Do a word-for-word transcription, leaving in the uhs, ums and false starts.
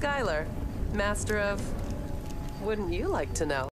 Skylor, master of... Wouldn't you like to know?